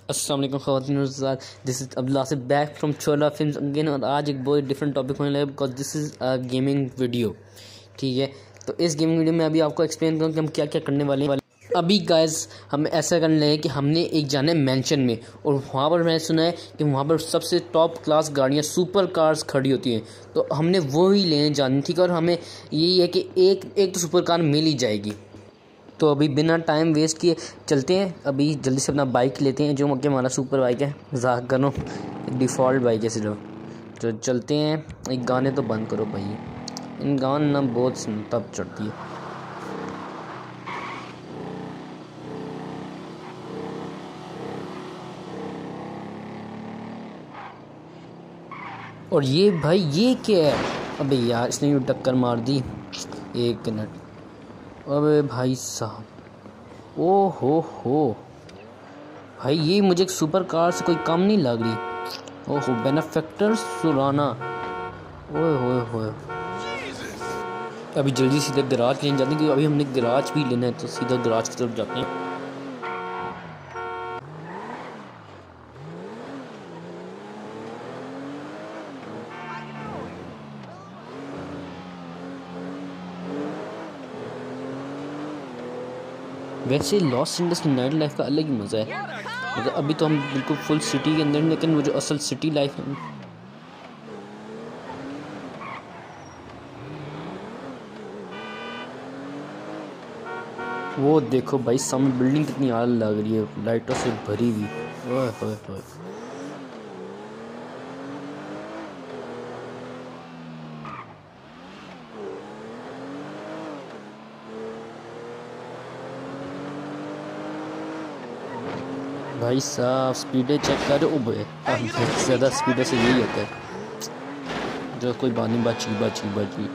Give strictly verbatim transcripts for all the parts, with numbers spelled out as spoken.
अस्सलाम वालेकुम ख़वातीन और हज़रात, दिस इज़ अब्दुल्ला से back from Chola films again. और आज एक बहुत डिफरेंट टॉपिक होने लगा because this is a gaming video. ठीक है, तो इस गेमिंग वीडियो में अभी आपको एक्सप्लेन करूँ कि हम क्या क्या करने वाले हैं। अभी गाइस हम ऐसा करने लगे कि हमने एक जाना है मैंशन में, और वहाँ पर मैंने सुना है कि वहाँ पर सबसे टॉप क्लास गाड़ियाँ सुपर कार्स खड़ी होती हैं, तो हमने वो ही लेने जानी थी। और हमें यही है कि एक एक तो सुपर कार मिल ही जाएगी। तो अभी बिना टाइम वेस्ट किए चलते हैं, अभी जल्दी से अपना बाइक लेते हैं जो कि हमारा सुपर बाइक है। मजाक करो, डिफ़ॉल्ट बाइक है सिर्फ। तो चलते हैं। एक गाने तो बंद करो भाई, इन गाने ना बहुत तब चढ़ती है। और ये भाई ये क्या है? अबे यार इसने यूँ टक्कर मार दी। एक मिनट, अबे भाई साहब, ओ हो हो भाई, ये मुझे एक सुपर कार से कोई कम नहीं लग रही। ओहो, बेनिफैक्टर सुराना, ओए होए होए। अभी जल्दी सीधे गराज लेने जाते हैं क्योंकि अभी हमने गराज भी लेना है, तो सीधा गराज की तरफ जाते हैं। वैसे लॉस एंजल्स की नाइट लाइफ का अलग ही मज़ा है। मतलब अभी तो हम बिल्कुल फुल सिटी के अंदर, लेकिन वो जो असल सिटी लाइफ है वो देखो भाई, सामने बिल्डिंग कितनी आल लग रही है, लाइटों से भरी हुई। ओए होए होए, भाई साहब स्पीडें चेक कर। ओ भाई ज़्यादा स्पीडों से यही होता है, जो कोई बानी बाची बाची बाची।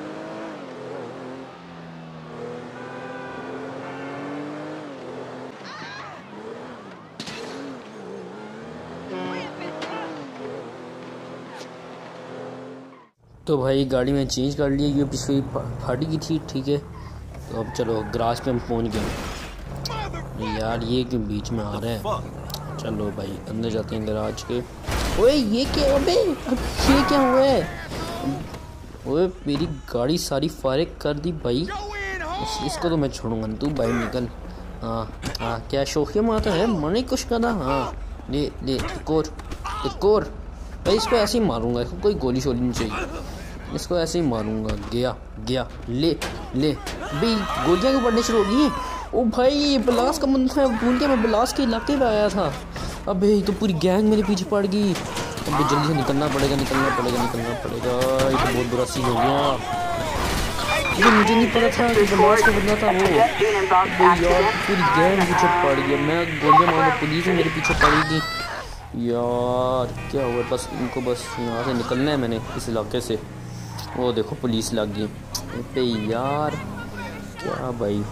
तो भाई गाड़ी में चेंज कर ली, ये पिछली फाटी की थी। ठीक है, तो अब चलो गराज पे हम पहुंच गए। यार ये क्यों बीच में आ रहा है? चलो भाई अंदर जाते हैं गराज के। ओए ये क्या, अबे ये क्या हुआ है? ओए मेरी गाड़ी सारी फारिग कर दी भाई, इस, इसको तो मैं छोड़ूंगा। तू भाई निकल। हाँ हाँ, क्या शौकिया माता है, मरने कुछ करना। हाँ ले ले, एक और एक और भाई, इसको ऐसे ही मारूंगा, इसको कोई गोली शोली नहीं चाहिए, इसको ऐसे ही मारूंगा। गया गया, ले ले भाई, गोलियां क्यों पड़नी शुरू हो गई हैं? ओ भाई ये बिलास का बंदा है, भूल के मैं बिलास के इलाके में आया था। अबे तो पूरी गैंग मेरे पीछे पड़ गई। अबे जल्दी से निकलना पड़ेगा निकलना पड़ेगा निकलना पड़ेगा। ये तो बहुत बुरा सीन हो गया, ये मुझे नहीं पता था कि बिलास का बंदा था वो। अबे यार पूरी गैंग पीछे पड़ गई, मैं गोलियां मारूंगा, पुलिस मेरे पीछे पड़ेगी। यार क्या हुआ? बस इनको बस यहाँ से निकलना है मैंने, इस इलाके से। वो देखो पुलिस लग गई। अबे यार क्या भाई,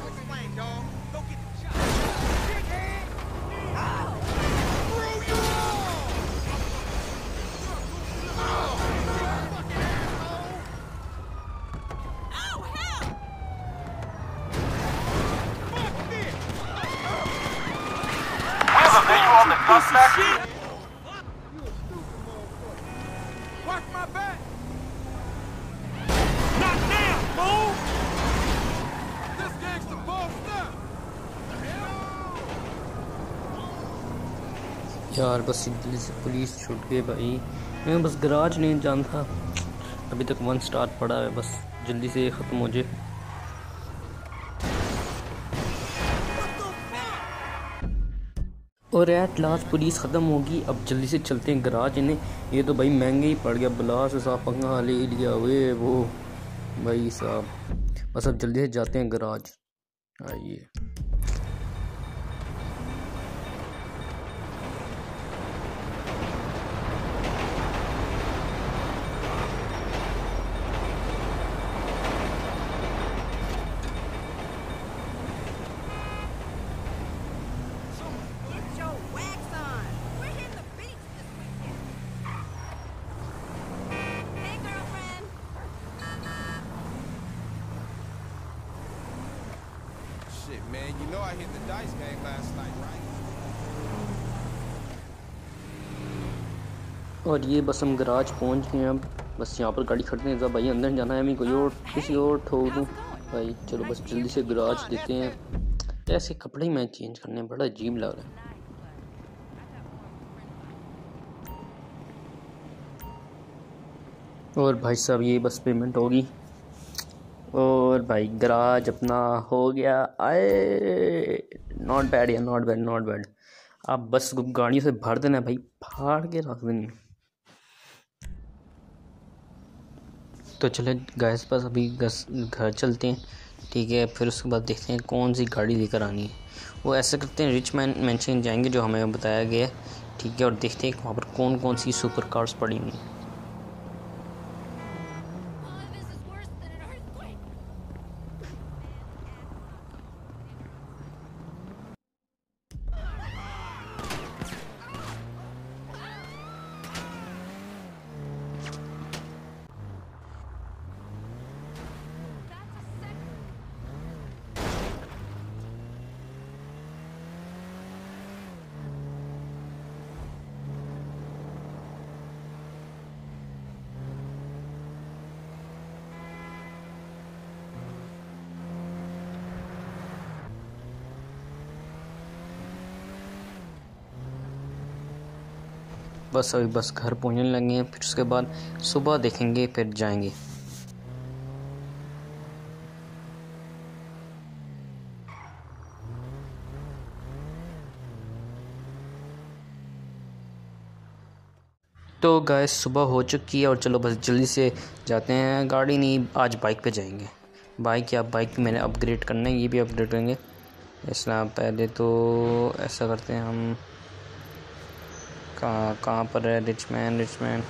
यार बस दिल्ली से पुलिस छूट गई भाई। मैं बस गराज नहीं जाना था, अभी तक वन स्टार पड़ा है, बस जल्दी से ख़त्म हो जाए। और एट लास्ट पुलिस ख़त्म होगी, अब जल्दी से चलते हैं गराज। इन्हें ये तो भाई महंगे ही पड़ गया, बिलास साहब पंगा ले लिया वे वो भाई साहब। बस अब जल्दी से जाते हैं गराज। आइए Shit, man, you know I hit the dice game last night, right? और ये बस हम गराज पहुंच गए हैं। अब बस यहाँ पर गाड़ी खड़ते हैं। भाई अंदर जाना है, मैं कोई और किसी और ठोक दूँ भाई। चलो बस जल्दी से गराज देते हैं। ऐसे कपड़े ही मैं चेंज करने में बड़ा अजीब लग रहा है। और भाई साहब ये बस पेमेंट होगी और भाई गराज अपना हो गया। आए नॉट बैड या नॉट बैड नॉट बैड। आप बस गाड़ियों से भर देना भाई, फाड़ के रख देनी। तो चले गैस बस अभी घर चलते हैं, ठीक है। फिर उसके बाद देखते हैं कौन सी गाड़ी लेकर आनी है। वो ऐसा करते हैं रिच मैन मेंशन जाएंगे जो हमें बताया गया है, ठीक है। और देखते हैं वहाँ पर कौन कौन सी सुपर कार्स पड़ी हुई हैं। बस अभी बस घर पहुंचने लगे हैं। फिर उसके बाद सुबह देखेंगे, फिर जाएंगे। तो गाइस सुबह हो चुकी है और चलो बस जल्दी से जाते हैं। गाड़ी नहीं, आज बाइक पे जाएंगे। बाइक या बाइक मैंने अपग्रेड करना है, ये भी अपग्रेड करेंगे। इसलिए पहले तो ऐसा करते हैं हम। कहाँ कहाँ पर है रिचमैन रिचमैन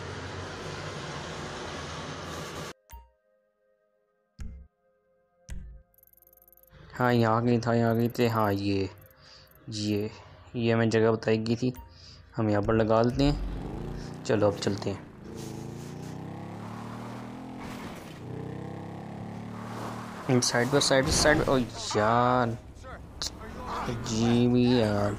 हाँ यहाँ कहीं था, यहाँ कहीं थे। हाँ ये ये ये हमें जगह बताई गई थी, हम यहाँ पर लगा देते हैं। चलो अब चलते हैं। साइड पर साइड पर साइड ओ यार जी भी यार।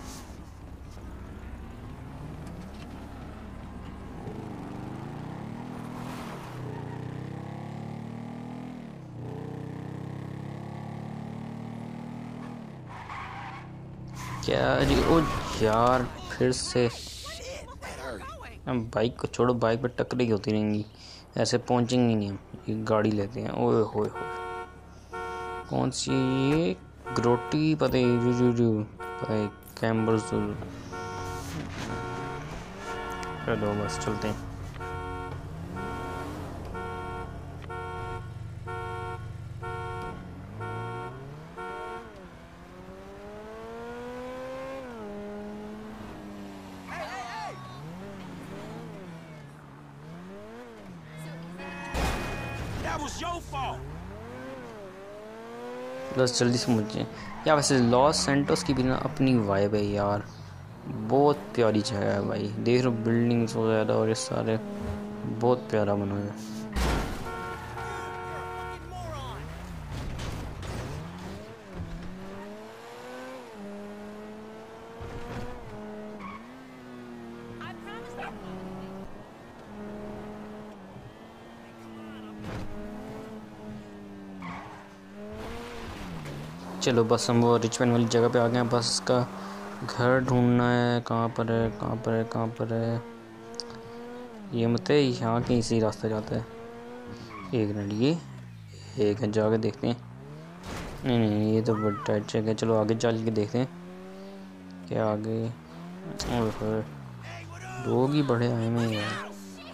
क्या जी ओ यार फिर से हम बाइक को छोड़ो, बाइक पर टक्करें होती रहेंगी, ऐसे पहुंचेंगे नहीं हम। ये गाड़ी लेते हैं। ओए होए होए कौन सी ये ग्रोटी पता है जू जू जू पता है कैम्बर। चलो बस चलते हैं। बस जल्दी से मुझे या वैसे लॉस सेंटोस की भी ना अपनी वाइब है यार, बहुत प्यारी जगह है भाई। देख रहे हो बिल्डिंग्स वगैरह और ये सारे बहुत प्यारा बना है। चलो बस हम वो रिचमैन वाली जगह पे आ गए हैं। बस इसका घर ढूंढना है, कहाँ पर है कहाँ पर है कहाँ पर है। ये मत है यहाँ कहीं इसी रास्ता जाता है। एक मिनट ये एक है, जाके देखते हैं। नहीं नहीं ये तो बड़ा टाइट जगह है। चलो आगे चल के देखते हैं क्या आगे। ओह लोग ही बड़े आए में यार।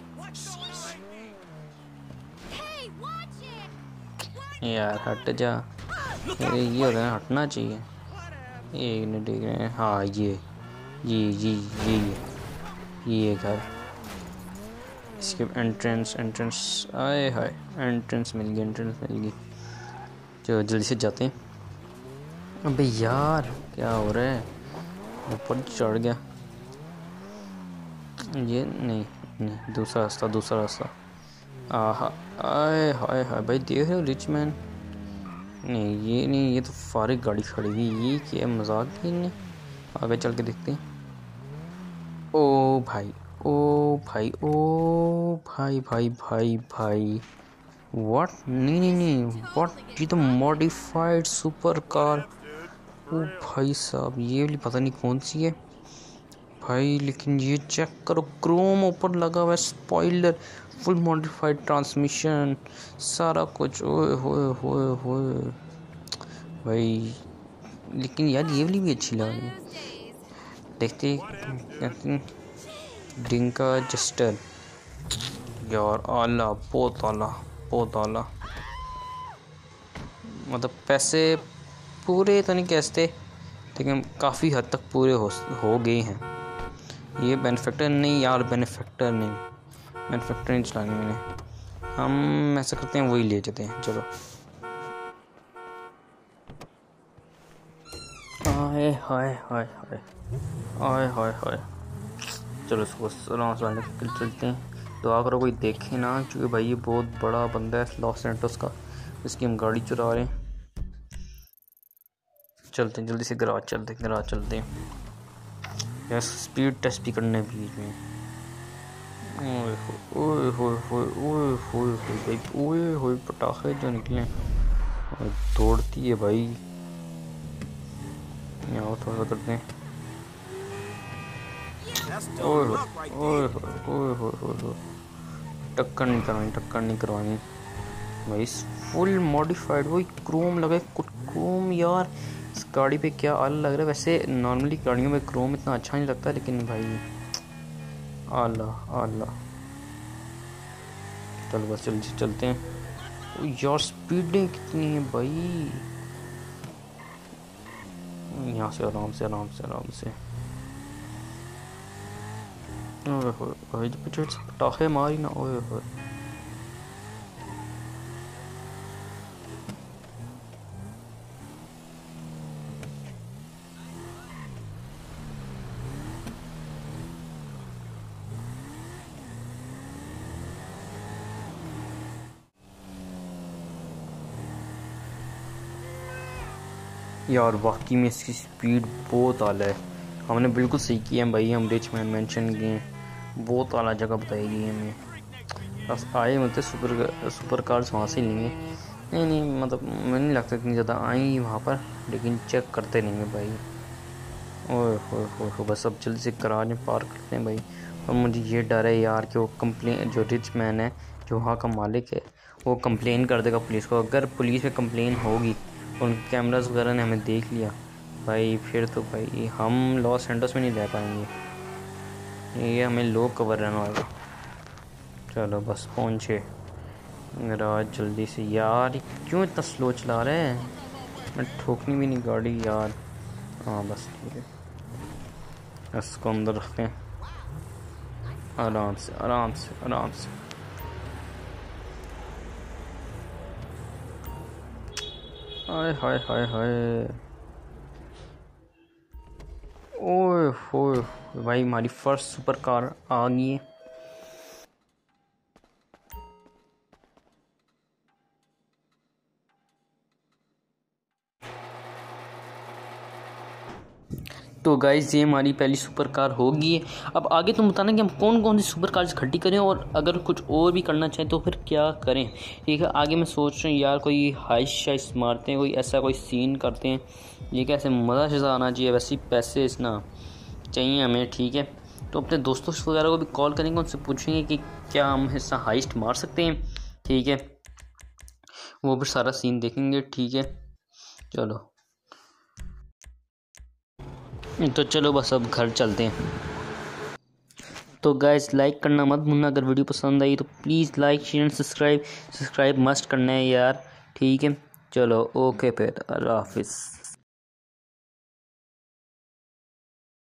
यार हट जा, अरे ये होता है हटना चाहिए। एक मिनट देख रहे हैं। हाँ ये ये ये ये ये घर, इसके एंट्रेंस एंट्रेंस आए हाय एंट्रेंस मिल गई एंट्रेंस मिल गई। चलो जल्दी से जाते हैं। अबे यार क्या हो रहा है, ऊपर चढ़ गया। ये नहीं नहीं दूसरा रास्ता दूसरा रास्ता। आहा आए हाय हाय भाई देख रहे हो रिचमैन। नहीं ये नहीं, ये तो फारिग गाड़ी खड़ी हुई। ये क्या मजाक ही नहीं। आगे चल के देखते हैं। ओ भाई ओ भाई, ओ भाई भाई भाई भाई, व्हाट? नहीं नहीं नहीं, व्हाट? ये तो मॉडिफाइड सुपर कार। ओ भाई साहब, ये वाली पता नहीं कौन सी है भाई, लेकिन ये चेक करो, क्रोम ऊपर लगा हुआ है, स्पॉइलर, फुल मॉडिफाइड ट्रांसमिशन, सारा कुछ। ओए होए होए होए भाई, लेकिन यार ये वाली भी अच्छी लग रही है। देखते डिंका जस्टर, यार आला, बहुत आला, बहुत आला। मतलब पैसे पूरे तो नहीं कहते, लेकिन काफ़ी हद तक पूरे हो हो गए हैं। ये बेनिफिक्टर नहीं यार, बेनिफिक्टर नहीं, बेनिफिक्टर नहीं चलानी मैंने। हम ऐसा करते हैं, वही ले जाते हैं। चलो, हाय हाय हाय हाय हाय हाय हाय, चलो इसको आराम से निकल चलते हैं। दुआ करो कोई देखे ना, क्योंकि भाई ये बहुत बड़ा बंदा है लॉस एंटोस का, इसकी हम गाड़ी चुरा रहे हैं। चलते हैं जल्दी से, गराज चलते हैं, गराज चलते हैं यार, स्पीड टेस्ट भी करने बीच में। ओए होए होए होए ओए होए भाई, ओए होए पटाखे जो निकले, दौड़ती है भाई। यहाँ थोड़ा करते हैं। ओए होए ओए होए होए होए, टक्कर नहीं करवानी, टक्कर नहीं करवानी भाई। फुल मॉडिफाइड, वही क्रोम लगा है, क्रोम यार इस गाड़ी पे क्या आला लग रहा है। वैसे नॉर्मली गाड़ियों में क्रोम इतना अच्छा नहीं लगता, लेकिन भाई आला आला। चलो बस जल्दी चलते हैं। यार स्पीडें कितनी है भाई, यहाँ से आराम से आराम से आराम से। ओए होए भाई, जो पीछे से पटाखे मारी ना, ओए होए। यार वाकई में इसकी स्पीड बहुत आला है। हमने बिल्कुल सही किया है भाई, हम रिच मैन मेंशन किए हैं, बहुत आला जगह बताई गई है हमें। बस आए मतलब सुपर सुपर कार्स वहाँ से लेंगे। नहीं नहीं, मतलब मुझे नहीं लगता इतनी ज़्यादा आई वहाँ पर, लेकिन चेक करते नहीं है भाई। ओए होए होए हो, बस अब जल्दी से गराज में पार्क करते हैं भाई। और मुझे ये डर है यार कि वो कंप्लेन, जो रिच मैन है, जो वहाँ का मालिक है, वो कंप्लेन कर देगा पुलिस को। अगर पुलिस में कंप्लेन होगी, उन कैमरास वगैरह ने हमें देख लिया भाई, फिर तो भाई हम लॉस एंटोस में नहीं रह पाएंगे, ये हमें लो कवर रहना होगा। चलो बस पहुँचे गराज जल्दी से। यार क्यों इतना स्लो चला रहे हैं, मैं ठोकनी भी नहीं गाड़ी यार। हाँ बस ठीक है, इसको अंदर रखते हैं, आराम से आराम से आराम से। हाय हाय हाय हाय, ओए होए भाई, हमारी फर्स्ट सुपर कार आ गई है। तो गाइस ये हमारी पहली सुपर कार होगी। अब आगे तुम बताना कि हम कौन कौन सी सुपर कार्स इकट्ठी करें, और अगर कुछ और भी करना चाहें तो फिर क्या करें। ठीक है, आगे मैं सोच रहा हूँ यार कोई हाइस शाइस मारते हैं, कोई ऐसा कोई सीन करते हैं। ये कैसे मज़ा शज़ा आना चाहिए, वैसे पैसे इतना चाहिए हमें। ठीक है, तो अपने दोस्तों वगैरह को भी कॉल करेंगे, उनसे पूछेंगे कि क्या हम ऐसा हाइस्ट मार सकते हैं। ठीक है, वो भी सारा सीन देखेंगे। ठीक है, चलो तो चलो बस अब घर चलते हैं। तो गाइस लाइक करना मत भूलना, अगर वीडियो पसंद आई तो please like share and subscribe, subscribe must करना है यार। ठीक है, चलो ओके फिर, अल्लाह हाफिज़।